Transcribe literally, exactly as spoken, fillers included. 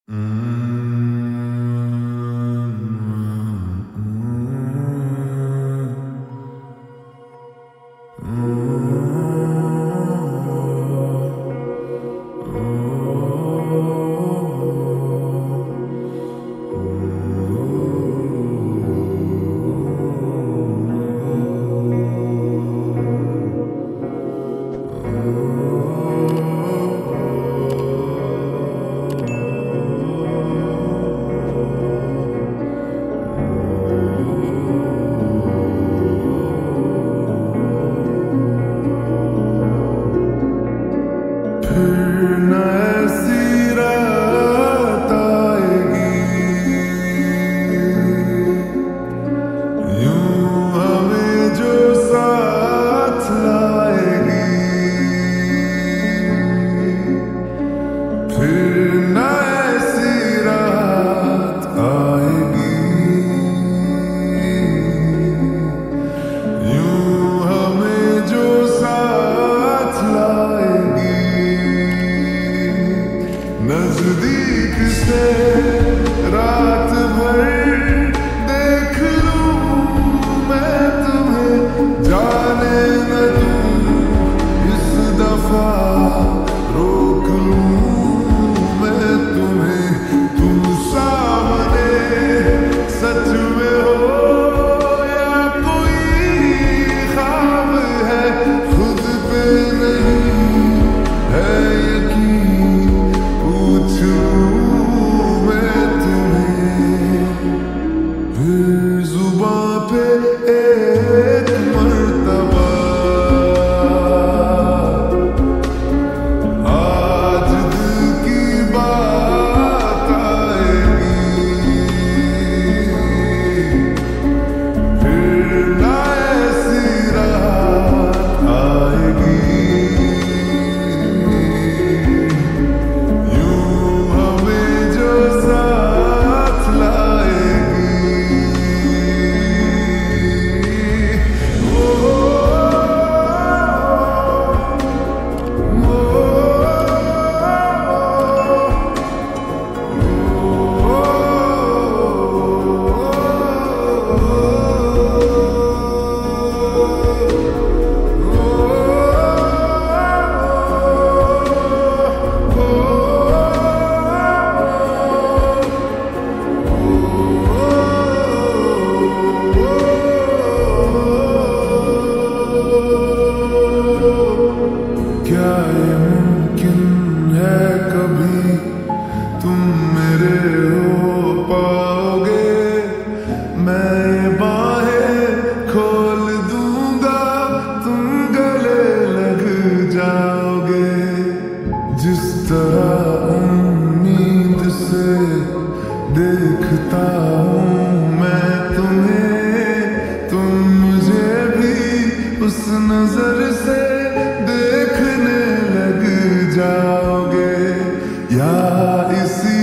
नजदीक से रात भर देख लूं मैं तुम्हें, जाने न दूं इस दफा रोक लूं मैं तुम्हें। तुम सामने सच में हो या कोई ख्वाब है, खुद पे नहीं है यकीन, पूछ लूं मैं तुम्हें। फिर जुबां पे एक मर्तबा आज दिल की बात आएगी, फिर ना ऐसी रात आएगी। क्या ये मुमकिन है कभी तुम मेरे हो पाओगे? मैं ये बाहें खोल दूंगा, तुम गले लग जाओगे। जिस तरह उम्मीद से देखता हूँ मैं तुम्हें, तुम मुझे भी उस नजर से देखने लग जाओगे। या इसी